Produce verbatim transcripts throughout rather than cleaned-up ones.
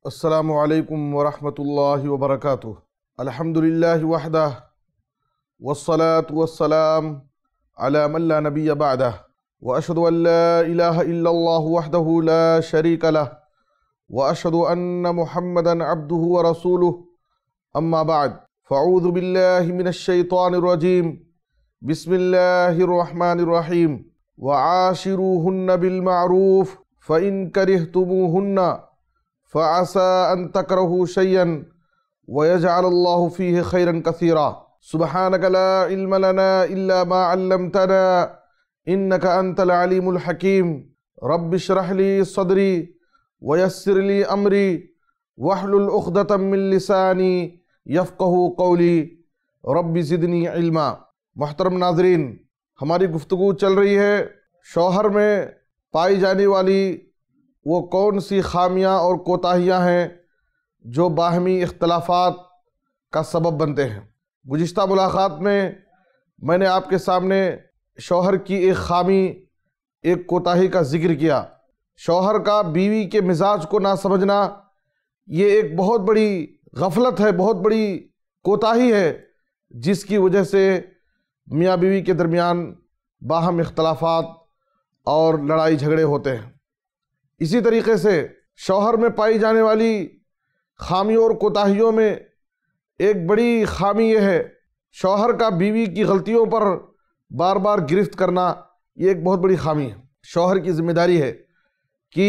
السلام علیکم ورحمۃ اللہ وبرکاتہ۔ الحمدللہ وحدہ والصلاة والسلام علی من لا نبی بعدہ واشہد ان لا الہ الا اللہ وحدہ لا شریک لہ واشہد ان محمدا عبدہ ورسولہ اما بعد فاعوذ باللہ من الشیطان الرجیم بسم اللہ الرحمن الرحیم وعاشروہن بالمعروف فإن کرہتموہن فَعَسَىٰ أَن تَكْرَهُوا شَيْئًا وَيَجْعَلَ اللَّهُ فِيهِ خَيْرًا كَثِيرًا سُبْحَانَكَ لَا عِلْمَ لَنَا إِلَّا مَا عَلَّمْتَنَا إِنَّكَ أَنْتَ الْعَلِيمُ الْحَكِيمُ رَبِّ اشْرَحْ لِي صَدْرِي وَيَسِّرْ لِي أَمْرِي وَاحْلُلْ عُقْدَةً مِّن لِّسَانِي يَفْقَهُوا قَوْلِي رَبِّ زِدْنِي عِلْمًا۔ محترم ناظرین، ہماری گفتگو چل رہی ہے شوہر میں پائی جانے والی وہ کون سی خامیاں اور کوتاہیاں ہیں جو باہمی اختلافات کا سبب بنتے ہیں۔ گزشتہ ملاقات میں میں نے آپ کے سامنے شوہر کی ایک خامی، ایک کوتاہی کا ذکر کیا۔ شوہر کا بیوی کے مزاج کو نہ سمجھنا یہ ایک بہت بڑی غفلت ہے، بہت بڑی کوتاہی ہے، جس کی وجہ سے میاں بیوی کے درمیان باہم اختلافات اور لڑائی جھگڑے ہوتے ہیں۔ اسی طریقے سے شوہر میں پائی جانے والی خامیوں اور کوتاہیوں میں ایک بڑی خامی یہ ہے، شوہر کا بیوی کی غلطیوں پر بار بار گرفت کرنا، یہ ایک بہت بڑی خامی ہے۔ شوہر کی ذمہ داری ہے کہ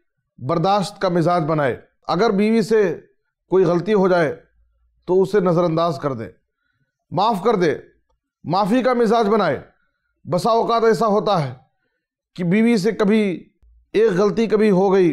برداشت کا مزاج بنائے۔ اگر بیوی سے کوئی غلطی ہو جائے تو اسے نظر انداز کر دے، معاف کر دے، معافی کا مزاج بنائے۔ بسا اوقات ایسا ہوتا ہے کہ بیوی سے کبھی ایک غلطی کبھی ہو گئی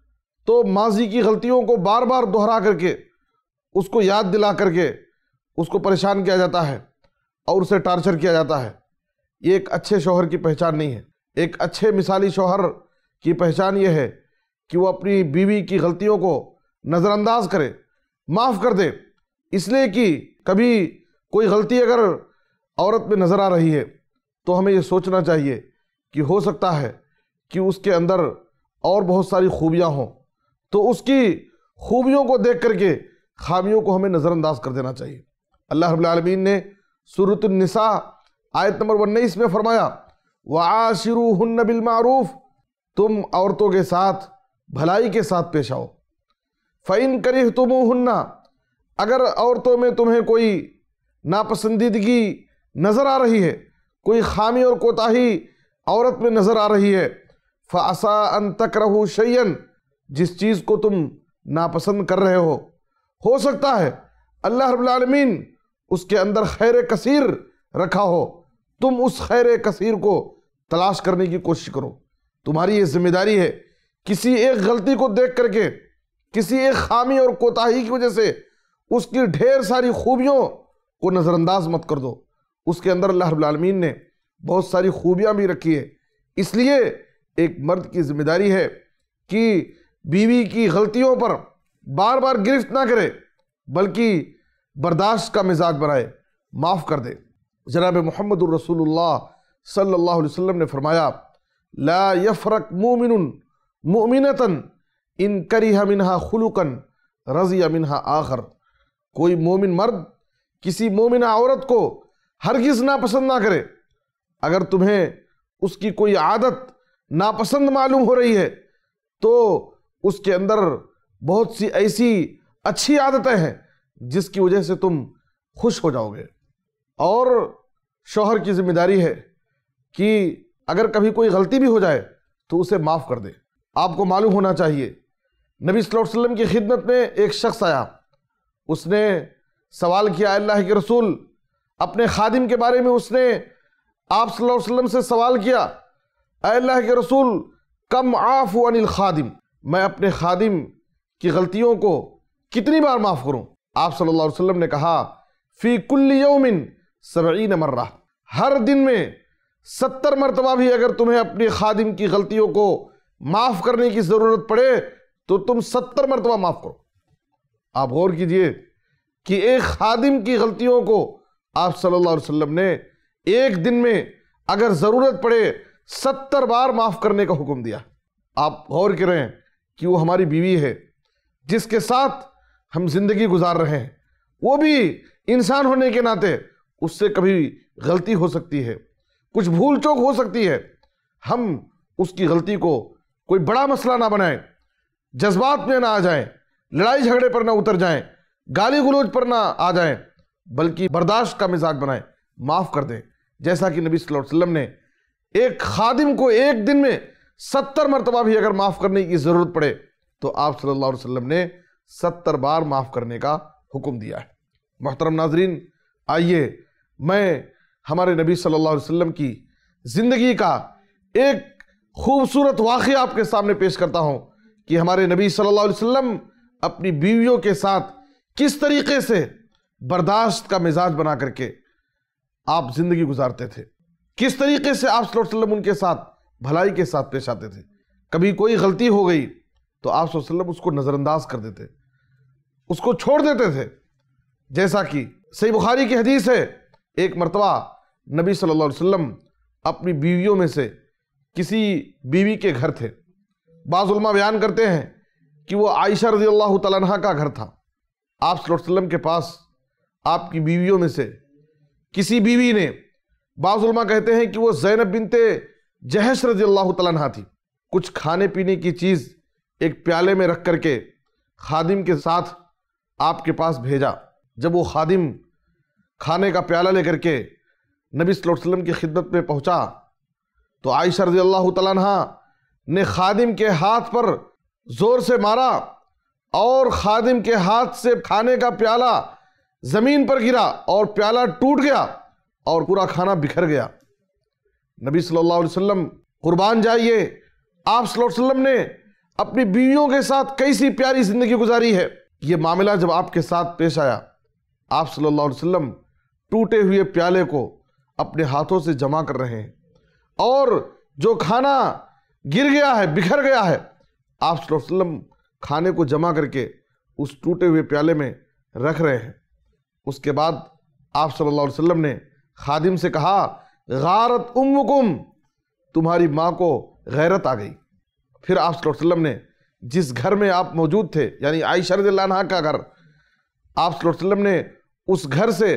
تو ماضی کی غلطیوں کو بار بار دہرا کر کے، اس کو یاد دلا کر کے اس کو پریشان کیا جاتا ہے اور اسے ٹارچر کیا جاتا ہے۔ یہ ایک اچھے شوہر کی پہچان نہیں ہے۔ ایک اچھے مثالی شوہر کی پہچان یہ ہے کہ وہ اپنی بیوی کی غلطیوں کو نظر انداز کرے، معاف کر دے، اس لیے کہ کبھی کوئی غلطی اگر عورت میں نظر آ رہی ہے تو ہمیں یہ سوچنا چاہیے کہ ہو سکتا ہے کہ اس کے اندر اور بہت ساری خوبیاں ہوں، تو اس کی خوبیوں کو دیکھ کر کے خامیوں کو ہمیں نظر انداز کر دینا چاہیے۔ اللہ رب العالمین نے سورۃ النساء آیت نمبر انیس میں فرمایا وَعَاشِرُوهُنَّ بِالْمَعْرُوفِ، تم عورتوں کے ساتھ بھلائی کے ساتھ پیش آؤ۔ فَإِن كَرِهْتُمُوهُنَّ، اگر عورتوں میں تمہیں کوئی ناپسندیدگی نظر آ رہی ہے، کوئی خامی اور کوتاہی عورت میں نظر آ رہی ہے، فَعَسَىٰ أَن تَكْرَهُوا شَيْئًا، جس چیز کو تم ناپسند کر رہے ہو ہو سکتا ہے اللہ رب العالمین اس کے اندر خیر کثیر رکھا ہو، تم اس خیر کثیر کو تلاش کرنے کی کوشش کرو۔ تمہاری یہ ذمہ داری ہے، کسی ایک غلطی کو دیکھ کر کے، کسی ایک خامی اور کوتاہی کی وجہ سے اس کی ڈھیر ساری خوبیوں کو نظر انداز مت کر دو۔ اس کے اندر اللہ رب العالمین نے بہت ساری خوبیاں بھی رکھی ہے۔ اس لیے ایک مرد کی ذمہ داری ہے کہ بیوی کی غلطیوں پر بار بار گرفت نہ کرے، بلکہ برداشت کا مزاج بنائے، معاف کر دے۔ جناب محمد الرسول اللہ صلی اللہ علیہ وسلم نے فرمایا لا یفرق مومن مؤمنۃ ان کرہ منہا خلقا رضی منہا آخر، کوئی مومن مرد کسی مومنہ عورت کو ہرگز ناپسند نہ کرے۔ اگر تمہیں اس کی کوئی عادت ناپسند معلوم ہو رہی ہے تو اس کے اندر بہت سی ایسی اچھی عادتیں ہیں جس کی وجہ سے تم خوش ہو جاؤ گے۔ اور شوہر کی ذمہ داری ہے کہ اگر کبھی کوئی غلطی بھی ہو جائے تو اسے معاف کر دے۔ آپ کو معلوم ہونا چاہیے، نبی صلی اللہ علیہ وسلم کی خدمت میں ایک شخص آیا، اس نے سوال کیا اللہ کے رسول، اپنے خادم کے بارے میں اس نے آپ صلی اللہ علیہ وسلم سے سوال کیا، اے اللہ کے رسول کم عافو عن الخادم، میں اپنے خادم کی غلطیوں کو کتنی بار معاف کروں؟ آپ صلی اللہ علیہ وسلم نے کہا فی کل یوم سبعین مرہ، ہر دن میں ستر مرتبہ بھی اگر تمہیں اپنی خادم کی غلطیوں کو معاف کرنے کی ضرورت پڑے تو تم ستر مرتبہ معاف کرو۔ آپ غور کیجئے کہ ایک خادم کی غلطیوں کو آپ صلی اللہ علیہ وسلم نے ایک دن میں اگر ضرورت پڑے ستر بار معاف کرنے کا حکم دیا۔ آپ غور کریں کہ وہ ہماری بیوی ہے، جس کے ساتھ ہم زندگی گزار رہے ہیں وہ بھی انسان ہونے کے ناطے اس سے کبھی غلطی ہو سکتی ہے، کچھ بھول چوک ہو سکتی ہے۔ ہم اس کی غلطی کو کوئی بڑا مسئلہ نہ بنائیں، جذبات میں نہ آ جائیں، لڑائی جھگڑے پر نہ اتر جائیں، گالی گلوچ پر نہ آ جائیں، بلکہ برداشت کا مزاج بنائیں، معاف کر دیں۔ جیسا کہ نبی صلی اللہ علیہ وسلم نے ایک خادم کو ایک دن میں ستر مرتبہ بھی اگر معاف کرنے کی ضرورت پڑے تو آپ صلی اللہ علیہ وسلم نے ستر بار معاف کرنے کا حکم دیا ہے۔ محترم ناظرین، آئیے میں ہمارے نبی صلی اللہ علیہ وسلم کی زندگی کا ایک خوبصورت واقعہ آپ کے سامنے پیش کرتا ہوں کہ ہمارے نبی صلی اللہ علیہ وسلم اپنی بیویوں کے ساتھ کس طریقے سے برداشت کا مزاج بنا کر کے آپ زندگی گزارتے تھے، کس طریقے سے آپ صلی اللہ علیہ وسلم ان کے ساتھ بھلائی کے ساتھ پیش آتے تھے۔ کبھی کوئی غلطی ہو گئی تو آپ صلی اللہ علیہ وسلم اس کو نظر انداز کر دیتے، اس کو چھوڑ دیتے تھے۔ جیسا کہ صحیح بخاری کی حدیث ہے، ایک مرتبہ نبی صلی اللہ علیہ وسلم اپنی بیویوں میں سے کسی بیوی کے گھر تھے۔ بعض علماء بیان کرتے ہیں کہ وہ عائشہ رضی اللہ تعالیٰ عنہ کا گھر تھا۔ آپ صلی اللہ علیہ وسلم کے پاس آپ کی بیویوں میں سے کسی بیوی نے، بعض علماء کہتے ہیں کہ وہ زینب بنت جہش رضی اللہ تعالیٰ عنہ تھی، کچھ کھانے پینے کی چیز ایک پیالے میں رکھ کر کے خادم کے ساتھ آپ کے پاس بھیجا۔ جب وہ خادم کھانے کا پیالہ لے کر کے نبی صلی اللہ علیہ وسلم کی خدمت میں پہنچا تو عائشہ رضی اللہ تعالیٰ عنہ نے خادم کے ہاتھ پر زور سے مارا اور خادم کے ہاتھ سے کھانے کا پیالہ زمین پر گرا اور پیالہ ٹوٹ گیا اور پورا کھانا بکھر گیا۔ نبی صلی اللہ علیہ وسلم قربان جائیے، آپ صلی اللہ علیہ وسلم نے اپنی بیویوں کے ساتھ کیسی پیاری زندگی گزاری ہے۔ یہ معاملہ جب آپ کے ساتھ پیش آیا، آپ صلی اللہ علیہ وسلم ٹوٹے ہوئے پیالے کو اپنے ہاتھوں سے جمع کر رہے ہیں اور جو کھانا گر گیا ہے، بکھر گیا ہے، آپ صلی اللہ علیہ وسلم کھانے کو جمع کر کے اس ٹوٹے ہوئے پیالے میں رکھ رہے ہیں۔ اس کے بعد آپ صلی اللہ علیہ وسلم نے خادم سے کہا، غارت امکم، تمہاری ماں کو غیرت آ گئی۔ پھر آپ صلی اللہ علیہ وسلم نے جس گھر میں آپ موجود تھے، یعنی عائشہ رضی اللہ عنہ کا گھر، آپ صلی اللہ علیہ وسلم نے اس گھر سے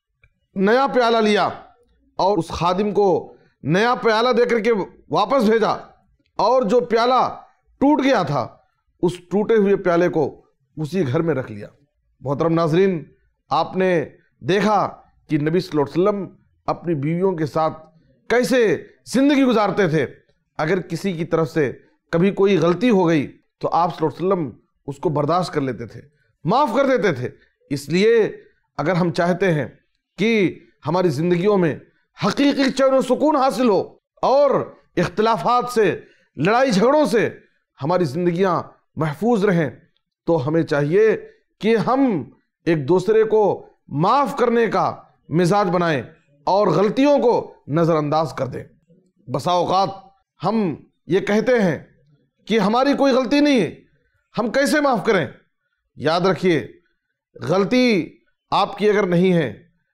نیا پیالہ لیا اور اس خادم کو نیا پیالہ دے کر کے واپس بھیجا، اور جو پیالہ ٹوٹ گیا تھا اس ٹوٹے ہوئے پیالے کو اسی گھر میں رکھ لیا۔ محترم ناظرین، آپ نے دیکھا کہ نبی صلی اللہ علیہ وسلم اپنی بیویوں کے ساتھ کیسے زندگی گزارتے تھے۔ اگر کسی کی طرف سے کبھی کوئی غلطی ہو گئی تو آپ صلی اللہ علیہ وسلم اس کو برداشت کر لیتے تھے، معاف کر دیتے تھے۔ اس لیے اگر ہم چاہتے ہیں کہ ہماری زندگیوں میں حقیقی چین و سکون حاصل ہو اور اختلافات سے، لڑائی جھگڑوں سے ہماری زندگیاں محفوظ رہیں، تو ہمیں چاہیے کہ ہم ایک دوسرے کو معاف کرنے کا مزاج بنائیں اور غلطیوں کو نظر انداز کر دیں۔ بسا اوقات ہم یہ کہتے ہیں کہ ہماری کوئی غلطی نہیں ہے، ہم کیسے معاف کریں؟ یاد رکھیے، غلطی آپ کی اگر نہیں ہے،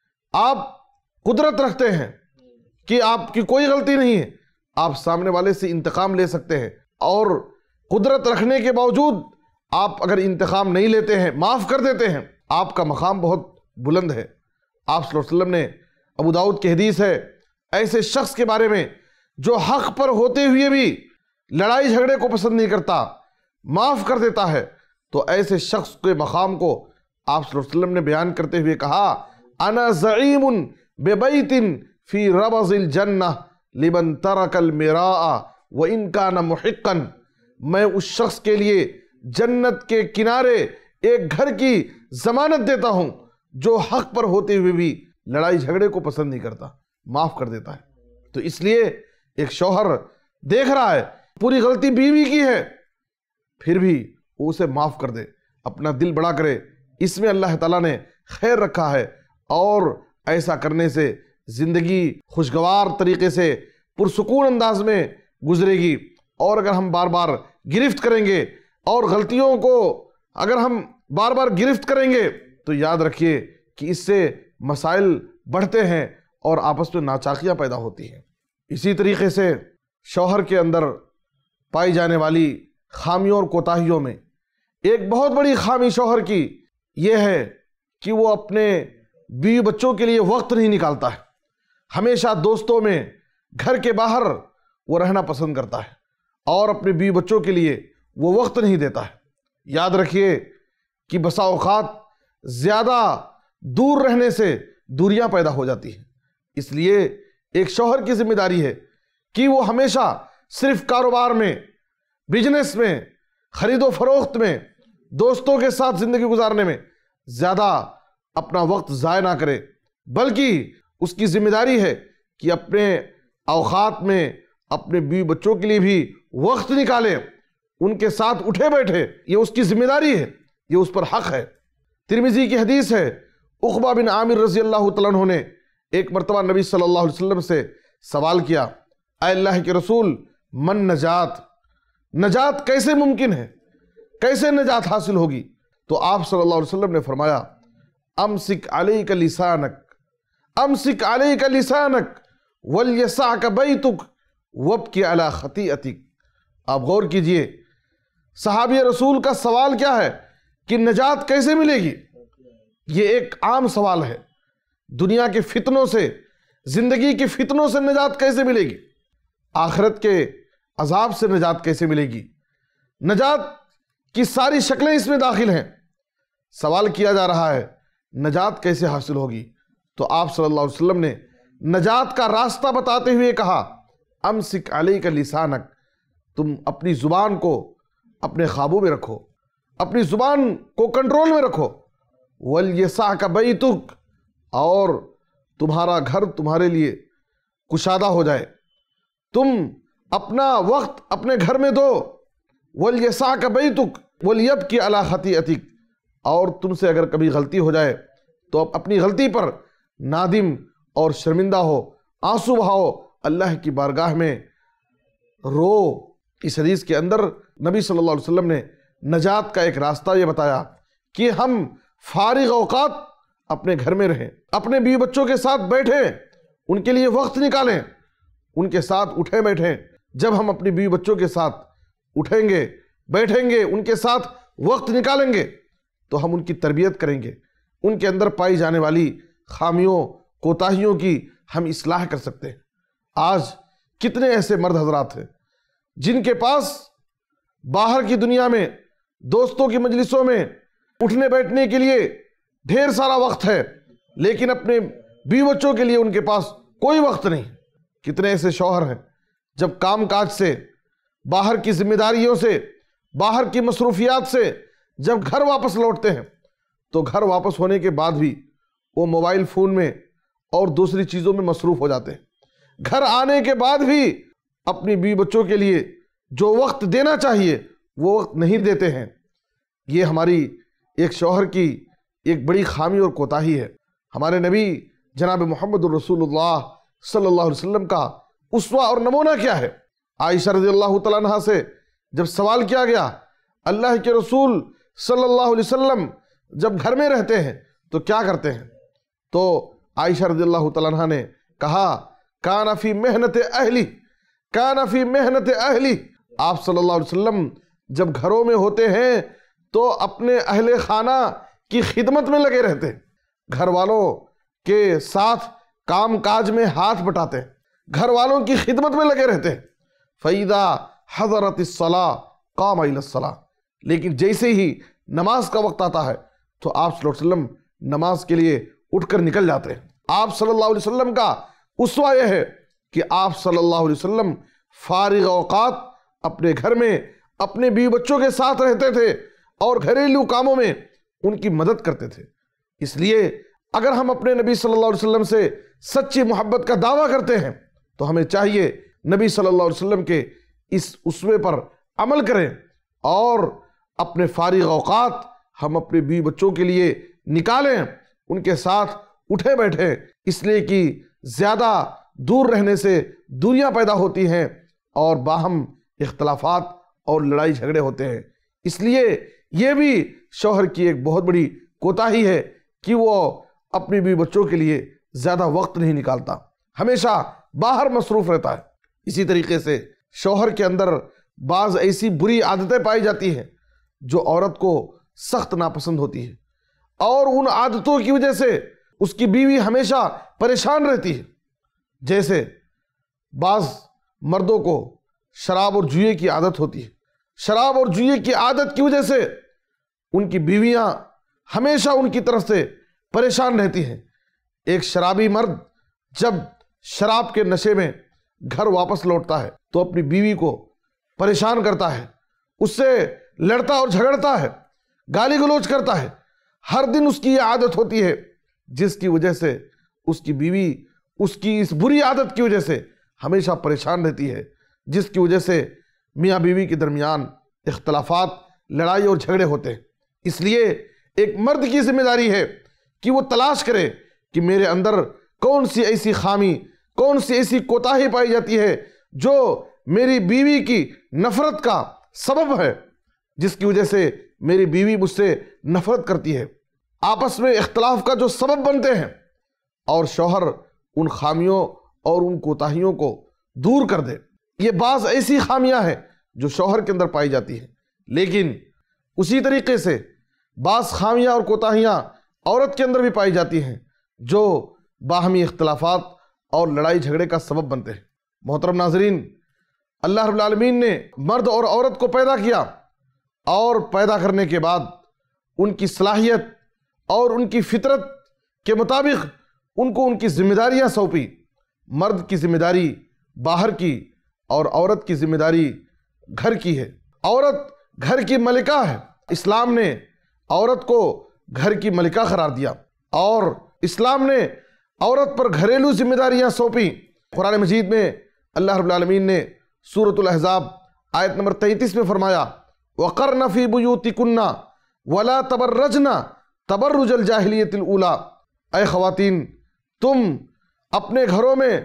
آپ قدرت رکھتے ہیں کہ آپ کی کوئی غلطی نہیں ہے، آپ سامنے والے سے انتقام لے سکتے ہیں، اور قدرت رکھنے کے باوجود آپ اگر انتقام نہیں لیتے ہیں، معاف کر دیتے ہیں، آپ کا مقام بہت بلند ہے۔ آپ صلی اللہ علیہ وسلم نے، ابو داؤد کی حدیث ہے، ایسے شخص کے بارے میں جو حق پر ہوتے ہوئے بھی لڑائی جھگڑے کو پسند نہیں کرتا، معاف کر دیتا ہے، تو ایسے شخص کے مقام کو آپ صلی اللہ علیہ وسلم نے بیان کرتے ہوئے کہا، انا زعیم ببیت فی ربض الجنہ لمن ترک المراء وان کان محقا، میں اس شخص کے لیے جنت کے کنارے ایک گھر کی ضمانت دیتا ہوں جو حق پر ہوتے ہوئے بھی لڑائی جھگڑے کو پسند نہیں کرتا، معاف کر دیتا ہے۔ تو اس لیے ایک شوہر دیکھ رہا ہے پوری غلطی بیوی کی ہے، پھر بھی وہ اسے معاف کر دے، اپنا دل بڑا کرے، اس میں اللہ تعالیٰ نے خیر رکھا ہے، اور ایسا کرنے سے زندگی خوشگوار طریقے سے پرسکون انداز میں گزرے گی۔ اور اگر ہم بار بار گرفت کریں گے اور غلطیوں کو اگر ہم بار بار گرفت کریں گے تو یاد رکھیے کہ اس سے مسائل بڑھتے ہیں اور آپس میں ناچاکیاں پیدا ہوتی ہیں۔ اسی طریقے سے شوہر کے اندر پائی جانے والی خامیوں اور کوتاہیوں میں ایک بہت بڑی خامی شوہر کی یہ ہے کہ وہ اپنے بیوی بچوں کے لیے وقت نہیں نکالتا ہے، ہمیشہ دوستوں میں، گھر کے باہر وہ رہنا پسند کرتا ہے اور اپنے بیوی بچوں کے لیے وہ وقت نہیں دیتا ہے۔ یاد رکھیے کہ بسا اوقات زیادہ دور رہنے سے دوریاں پیدا ہو جاتی ہیں، اس لیے ایک شوہر کی ذمہ داری ہے کہ وہ ہمیشہ صرف کاروبار میں، بزنس میں، خرید و فروخت میں، دوستوں کے ساتھ زندگی گزارنے میں زیادہ اپنا وقت ضائع نہ کرے، بلکہ اس کی ذمہ داری ہے کہ اپنے اوقات میں اپنے بیوی بچوں کے لیے بھی وقت نکالے، ان کے ساتھ اٹھے بیٹھے، یہ اس کی ذمہ داری ہے، یہ اس پر حق ہے۔ ترمذی کی حدیث ہے، عقبہ بن عامر رضی اللہ تعالیٰ عنہ نے ایک مرتبہ نبی صلی اللہ علیہ وسلم سے سوال کیا، اے اللہ کے رسول، من نجات، نجات کیسے ممکن ہے، کیسے نجات حاصل ہوگی؟ تو آپ صلی اللہ علیہ وسلم نے فرمایا، امسک علیک لسانک، امسک علیک لسانک ولیسعک بیتک وابکی علی خطیئتک۔ آپ غور کیجئے، صحابی رسول کا سوال کیا ہے کہ نجات کیسے ملے گی؟ یہ ایک عام سوال ہے، دنیا کے فتنوں سے، زندگی کے فتنوں سے نجات کیسے ملے گی؟ آخرت کے عذاب سے نجات کیسے ملے گی؟ نجات کی ساری شکلیں اس میں داخل ہیں۔ سوال کیا جا رہا ہے نجات کیسے حاصل ہوگی؟ تو آپ صلی اللہ علیہ وسلم نے نجات کا راستہ بتاتے ہوئے کہا، امسک علیک لسانک، تم اپنی زبان کو اپنے قابو میں رکھو، اپنی زبان کو کنٹرول میں رکھو، وَلْيَسَعْكَ بَيْتُكَ، اور تمہارا گھر تمہارے لیے کشادہ ہو جائے، تم اپنا وقت اپنے گھر میں دو، وَلْيَسَعْكَ بَيْتُكَ وَلْيَبْكِ عَلَى خَطِيئَتِكَ، اور تم سے اگر کبھی غلطی ہو جائے تو اپنی غلطی پر نادم اور شرمندہ ہو، آنسو بہاؤ، اللہ کی بارگاہ میں رو۔ اس حدیث کے اندر نبی صلی اللہ علیہ وسلم نے نجات کا ایک راستہ یہ بتایا کہ ہم فارغ اوقات اپنے گھر میں رہیں، اپنے بیوی بچوں کے ساتھ بیٹھیں، ان کے لیے وقت نکالیں، ان کے ساتھ اٹھیں بیٹھیں۔ جب ہم اپنی بیوی بچوں کے ساتھ اٹھیں گے، بیٹھیں گے، ان کے ساتھ وقت نکالیں گے تو ہم ان کی تربیت کریں گے، ان کے اندر پائی جانے والی خامیوں، کوتاہیوں کی ہم اصلاح کر سکتے ہیں۔ آج کتنے ایسے مرد حضرات ہیں جن کے پاس باہر کی دنیا میں، دوستوں کی مجلسوں میں اٹھنے بیٹھنے کے لیے ڈھیر سارا وقت ہے، لیکن اپنے بیوی بچوں کے لیے ان کے پاس کوئی وقت نہیں۔ کتنے ایسے شوہر ہیں جب کام کاج سے، باہر کی ذمہ داریوں سے، باہر کی مصروفیات سے جب گھر واپس لوٹتے ہیں تو گھر واپس ہونے کے بعد بھی وہ موبائل فون میں اور دوسری چیزوں میں مصروف ہو جاتے ہیں۔ گھر آنے کے بعد بھی اپنی بیوی بچوں کے لیے جو وقت دینا چاہیے وہ وقت نہیں دیتے ہیں۔ یہ ہماری ایک شوہر کی ایک بڑی خامی اور کوتاہی ہے۔ ہمارے نبی جناب محمد الرسول اللہ صلی اللہ علیہ وسلم کا اسوہ اور نمونہ کیا ہے؟ عائشہ رضی اللہ تعالیٰ عنہ سے جب سوال کیا گیا، اللہ کے رسول صلی اللہ علیہ وسلم جب گھر میں رہتے ہیں تو کیا کرتے ہیں؟ تو عائشہ رضی اللہ تعالیٰ عنہ نے کہا، کان فی محنت اہلی، کان فی محنت اہلی، آپ صلی اللہ علیہ وسلم جب گھروں میں ہوتے ہیں تو اپنے اہل خانہ کی خدمت میں لگے رہتے ہیں، گھر والوں کے ساتھ کام کاج میں ہاتھ بٹاتے ہیں، گھر والوں کی خدمت میں لگے رہتے ہیں۔ فَإِذَا حَضَرَتِ الصَّلَاةُ قَامَ إِلَى الصَّلَاةِ، لیکن جیسے ہی نماز کا وقت آتا ہے تو آپ صلی اللہ علیہ وسلم نماز کے لیے اٹھ کر نکل جاتے ہیں۔ آپ صلی اللہ علیہ وسلم کا اسوہ یہ ہے کہ آپ صلی اللہ علیہ وسلم فارغ اوقات اپنے گھر میں اپنے بیوی بچوں کے ساتھ رہتے تھے اور گھریلو کاموں میں ان کی مدد کرتے تھے۔ اس لیے اگر ہم اپنے نبی صلی اللہ علیہ وسلم سے سچی محبت کا دعویٰ کرتے ہیں تو ہمیں چاہیے نبی صلی اللہ علیہ وسلم کے اس اسوے پر عمل کریں اور اپنے فارغ اوقات ہم اپنے بیوی بچوں کے لیے نکالیں، ان کے ساتھ اٹھے بیٹھیں، اس لیے کہ زیادہ دور رہنے سے دوریاں پیدا ہوتی ہیں اور باہم اختلافات اور لڑائی جھگڑے ہوتے ہیں۔ اس لیے یہ بھی شوہر کی ایک بہت بڑی کوتاہی ہے کہ وہ اپنی بیوی بچوں کے لیے زیادہ وقت نہیں نکالتا، ہمیشہ باہر مصروف رہتا ہے۔ اسی طریقے سے شوہر کے اندر بعض ایسی بری عادتیں پائی جاتی ہیں جو عورت کو سخت ناپسند ہوتی ہے، اور ان عادتوں کی وجہ سے اس کی بیوی ہمیشہ پریشان رہتی ہے۔ جیسے بعض مردوں کو شراب اور جوئے کی عادت ہوتی ہے، شراب اور جوئے کی عادت کی وجہ سے ان کی بیویاں ہمیشہ ان کی طرف سے پریشان رہتی ہیں۔ ایک شرابی مرد جب شراب کے نشے میں گھر واپس لوٹتا ہے تو اپنی بیوی کو پریشان کرتا ہے، اس سے لڑتا اور جھگڑتا ہے، گالی گلوچ کرتا ہے۔ ہر دن اس کی یہ عادت ہوتی ہے، جس کی وجہ سے اس کی بیوی اس کی اس بری عادت کی وجہ سے ہمیشہ پریشان رہتی ہے، جس کی وجہ سے میاں بیوی کے درمیان اختلافات، لڑائی اور جھگڑے ہوتے ہیں۔ اس لیے ایک مرد کی ذمہ داری ہے کہ وہ تلاش کرے کہ میرے اندر کون سی ایسی خامی، کون سی ایسی کوتاہی پائی جاتی ہے جو میری بیوی کی نفرت کا سبب ہے، جس کی وجہ سے میری بیوی مجھ سے نفرت کرتی ہے۔ آپس میں اختلاف کا جو سبب بنتے ہیں، اور شوہر ان خامیوں اور ان کوتاہیوں کو دور کر دے۔ یہ بعض ایسی خامیاں ہیں جو شوہر کے اندر پائی جاتی ہیں، لیکن اسی طریقے سے بعض خامیاں اور کوتاہیاں عورت کے اندر بھی پائی جاتی ہیں جو باہمی اختلافات اور لڑائی جھگڑے کا سبب بنتے ہیں۔ محترم ناظرین، اللہ رب العالمین نے مرد اور عورت کو پیدا کیا، اور پیدا کرنے کے بعد ان کی صلاحیت اور ان کی فطرت کے مطابق ان کو ان کی ذمہ داریاں سونپی۔ مرد کی ذمہ داری باہر کی اور عورت کی ذمہ داری گھر کی ہے۔ عورت گھر کی ملکہ ہے۔ اسلام نے عورت کو گھر کی ملکہ قرار دیا، اور اسلام نے عورت پر گھریلو ذمہ داریاں سونپی۔ قرآن مجید میں اللہ رب العالمین نے سورۃ الاحزاب آیت نمبر تینتیس میں فرمایا، وَقَرْنَ فِي بُيُوتِكُنَّ وَلَا تَبَرَّجْنَ تَبَرُّجَ الْجَاهِلِيَّةِ الْأُولَىٰ۔ اے خواتین، تم اپنے گھروں میں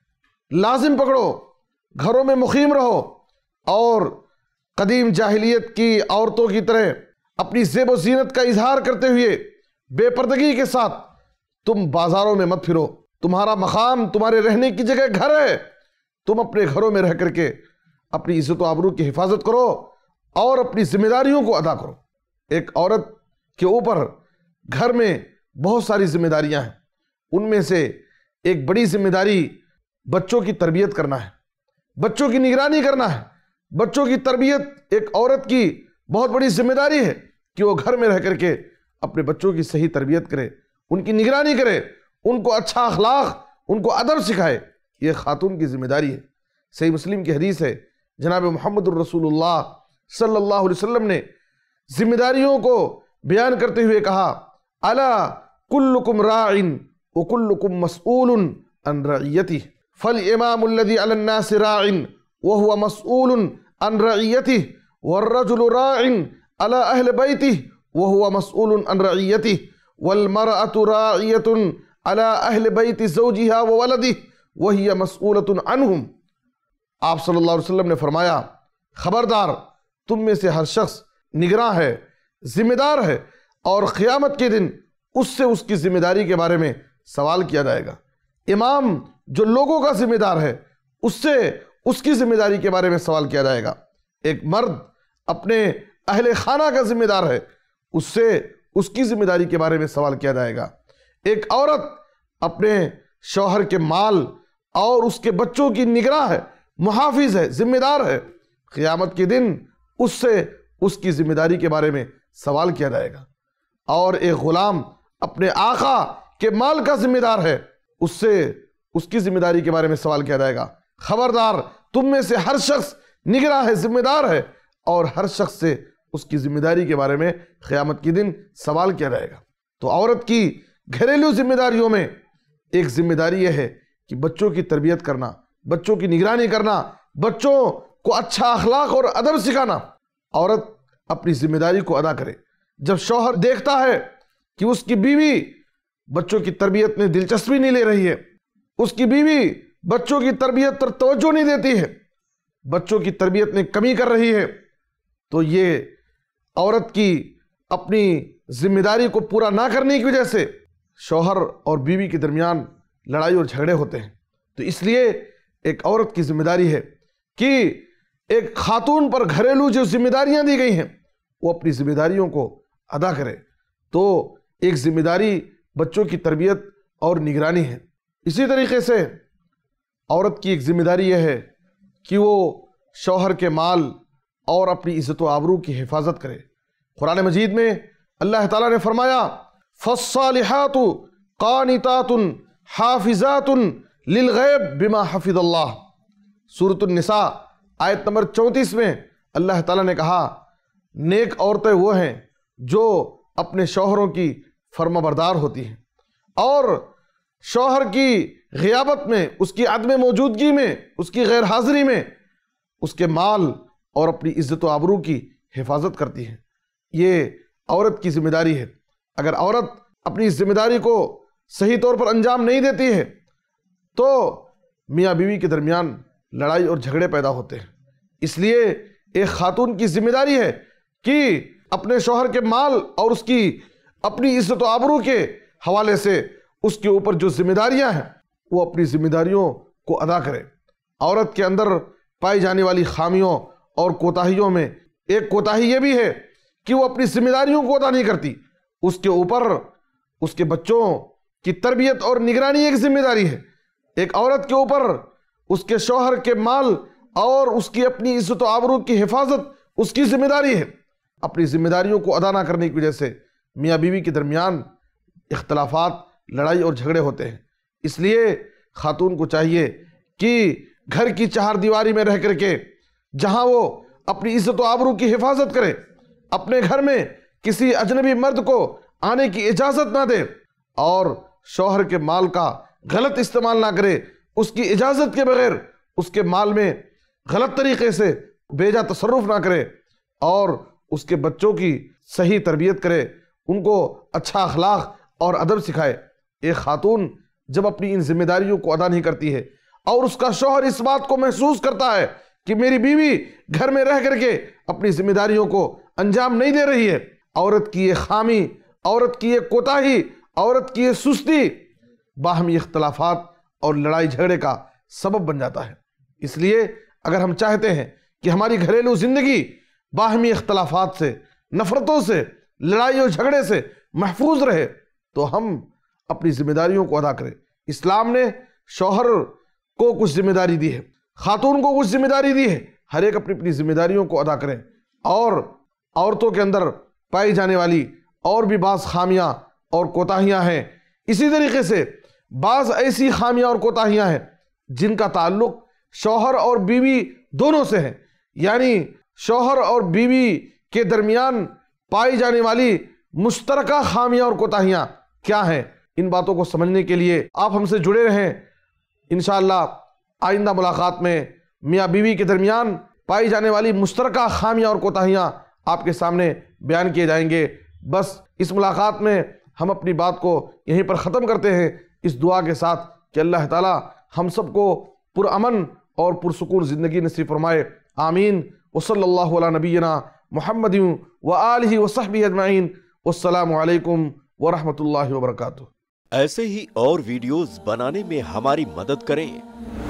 لازم پکڑو، گھروں میں مقیم رہو، اور قدیم جاہلیت کی عورتوں کی طرح اپنی زیب و زینت کا اظہار کرتے ہوئے بے پردگی کے ساتھ تم بازاروں میں مت پھرو۔ تمہارا مقام، تمہارے رہنے کی جگہ گھر ہے۔ تم اپنے گھروں میں رہ کر کے اپنی عزت و آبرو کی حفاظت کرو اور اپنی ذمہ داریوں کو ادا کرو۔ ایک عورت کے اوپر گھر میں بہت ساری ذمہ داریاں ہیں۔ ان میں سے ایک بڑی ذمہ داری بچوں کی تربیت کرنا ہے، بچوں کی نگرانی کرنا ہے۔ بچوں کی تربیت ایک عورت کی بہت بڑی ذمہ داری ہے کہ وہ گھر میں رہ کر کے اپنے بچوں کی صحیح تربیت کرے، ان کی نگرانی کرے، ان کو اچھا اخلاق، ان کو ادب سکھائے۔ یہ خاتون کی ذمہ داری ہے۔ صحیح مسلم کی حدیث ہے، جناب محمد الرسول اللہ صلی اللہ علیہ وسلم نے ذمہ داریوں کو بیان کرتے ہوئے کہا، الا کلکم راع وکلکم مسئول عن رعیتہ فالامام الذی علی الناس راع وهو مسئول عن رعیتہ والرجل راع علی اہل بیتہ وهو مسئول عن رعیتہ والمرأة راعیة علی اہل بیت زوجها وولدہ وهي مسئولة عنہم۔ آپ صلی اللہ علیہ وسلم نے فرمایا، خبردار، تم میں سے ہر شخص نگراں ہے، ذمہ دار ہے، اور قیامت کے دن اس سے اس کی ذمہ داری کے بارے میں سوال کیا جائے گا۔ امام جو لوگوں کا ذمہ دار ہے، اس سے اس کی ذمہ داری کے بارے میں سوال کیا جائے گا۔ ایک مرد اپنے اہل خانہ کا ذمہ دار ہے، اس سے اس کی ذمہ داری کے بارے میں سوال کیا جائے گا۔ ایک عورت اپنے شوہر کے مال اور اس کے بچوں کی نگراں ہے، محافظ ہے، ذمہ دار ہے۔ قیامت کے دن اس سے اس کی ذمہ داری کے بارے میں سوال کیا جائے گا۔ اور ایک غلام اپنے آقا کے مال کا ذمہ دار ہے، اس سے اس کی ذمہ داری کے بارے میں سوال کیا جائے گا۔ خبردار، تم میں سے ہر شخص نگراں ہے، ذمہ دار ہے، اور ہر شخص سے اس کی ذمہ داری کے بارے میں قیامت کے دن سوال کیا جائے گا۔ تو عورت کی گھریلو ذمہ داریوں میں ایک ذمہ داری یہ ہے کہ بچوں کی تربیت کرنا، بچوں کی نگرانی کرنا، بچوں کو اچھا اخلاق اور ادب سکھانا۔ عورت اپنی ذمہ داری کو ادا کرے۔ جب شوہر دیکھتا ہے کہ اس کی بیوی بچوں کی تربیت میں دلچسپی نہیں لے رہی ہے، اس کی بیوی بچوں کی تربیت پر توجہ نہیں دیتی ہے، بچوں کی تربیت میں کمی کر رہی ہے، تو یہ عورت کی اپنی ذمہ داری کو پورا نہ کرنے کی وجہ سے شوہر اور بیوی کے درمیان لڑائی اور جھگڑے ہوتے ہیں۔ تو اس لیے ایک عورت کی ذمہ داری ہے کہ ایک خاتون پر گھریلو جو ذمہ داریاں دی گئی ہیں وہ اپنی ذمہ داریوں کو ادا کرے۔ تو ایک ذمہ داری بچوں کی تربیت اور نگرانی ہے۔ اسی طریقے سے عورت کی ایک ذمہ داری یہ ہے کہ وہ شوہر کے مال اور اپنی عزت و آبرو کی حفاظت کرے۔ قرآن مجید میں اللہ تعالیٰ نے فرمایا فالصالحات قانتات حافظات للغیب بما حفظ اللہ۔ سورۃ النساء آیت نمبر چونتیس میں اللہ تعالیٰ نے کہا نیک عورتیں وہ ہیں جو اپنے شوہروں کی فرما بردار ہوتی ہیں اور شوہر کی غیابت میں، اس کی عدم موجودگی میں، اس کی غیر حاضری میں اس کے مال اور اپنی عزت و آبرو کی حفاظت کرتی ہیں۔ یہ عورت کی ذمہ داری ہے۔ اگر عورت اپنی ذمہ داری کو صحیح طور پر انجام نہیں دیتی ہے تو میاں بیوی کے درمیان لڑائی اور جھگڑے پیدا ہوتے ہیں۔ اس لیے ایک خاتون کی ذمہ داری ہے کہ اپنے شوہر کے مال اور اس کی اپنی عزت و آبرو کے حوالے سے اس کے اوپر جو ذمہ داریاں ہیں وہ اپنی ذمہ داریوں کو ادا کرے۔ عورت کے اندر پائی جانے والی خامیوں اور کوتاہیوں میں ایک کوتاہی یہ بھی ہے کہ وہ اپنی ذمہ داریوں کو ادا نہیں کرتی۔ اس کے اوپر اس کے بچوں کی تربیت اور نگرانی ایک ذمہ داری ہے۔ ایک عورت کے اوپر اس کے شوہر کے مال اور اس کی اپنی عزت و آبرو کی حفاظت اس کی ذمہ داری ہے۔ اپنی ذمہ داریوں کو ادا نہ کرنے کی وجہ سے میاں بیوی کے درمیان اختلافات، لڑائی اور جھگڑے ہوتے ہیں۔ اس لیے خاتون کو چاہیے کہ گھر کی چہار دیواری میں رہ کر کے جہاں وہ اپنی عزت و آبرو کی حفاظت کرے، اپنے گھر میں کسی اجنبی مرد کو آنے کی اجازت نہ دے اور شوہر کے مال کا غلط استعمال نہ کرے، اس کی اجازت کے بغیر اس کے مال میں غلط طریقے سے بیجا تصرف نہ کرے اور اس کے بچوں کی صحیح تربیت کرے، ان کو اچھا اخلاق اور ادب سکھائے۔ ایک خاتون جب اپنی ان ذمہ داریوں کو ادا نہیں کرتی ہے اور اس کا شوہر اس بات کو محسوس کرتا ہے کہ میری بیوی گھر میں رہ کر کے اپنی ذمہ داریوں کو انجام نہیں دے رہی ہے، عورت کی یہ خامی، عورت کی یہ کوتاہی، عورت کی یہ سستی باہمی اختلافات اور لڑائی جھگڑے کا سبب بن جاتا ہے۔ اس لیے اگر ہم چاہتے ہیں کہ ہماری گھریلو زندگی باہمی اختلافات سے، نفرتوں سے، لڑائی اور جھگڑے سے محفوظ رہے تو ہم اپنی ذمہ داریوں کو ادا کریں۔ اسلام نے شوہر کو کچھ ذمہ داری دی ہے، خاتون کو کچھ ذمہ داری دی ہے، ہر ایک اپنی اپنی ذمہ داریوں کو ادا کریں۔ اور عورتوں کے اندر پائی جانے والی اور بھی بعض خامیاں اور کوتاہیاں ہیں، اسی طریقے سے بعض ایسی خامیاں اور کوتاہیاں ہیں جن کا تعلق شوہر اور بیوی دونوں سے ہے، یعنی شوہر اور بیوی کے درمیان پائی جانے والی مشترکہ خامیاں اور کوتاہیاں کیا ہیں۔ ان باتوں کو سمجھنے کے لیے آپ ہم سے جڑے رہیں۔ انشاءاللہ آئندہ ملاقات میں میاں بیوی کے درمیان پائی جانے والی مشترکہ خامیاں اور کوتاہیاں آپ کے سامنے بیان کیے جائیں گے۔ بس اس ملاقات میں ہم اپنی بات کو یہیں پر ختم کرتے ہیں، اس دعا کے ساتھ کہ اللہ تعالی ہم سب کو پرامن اور پرسکون زندگی نصیب فرمائے، آمین۔ وصلی اللہ علی نبینا محمد وآلہ وصحبہ اجمعین۔ والسلام علیکم ورحمۃ اللہ وبرکاتہ۔ ایسے ہی اور ویڈیوز بنانے میں ہماری مدد کریں۔